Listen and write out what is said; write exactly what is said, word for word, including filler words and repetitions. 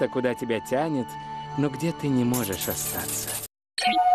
место, куда тебя тянет, но где ты не можешь остаться.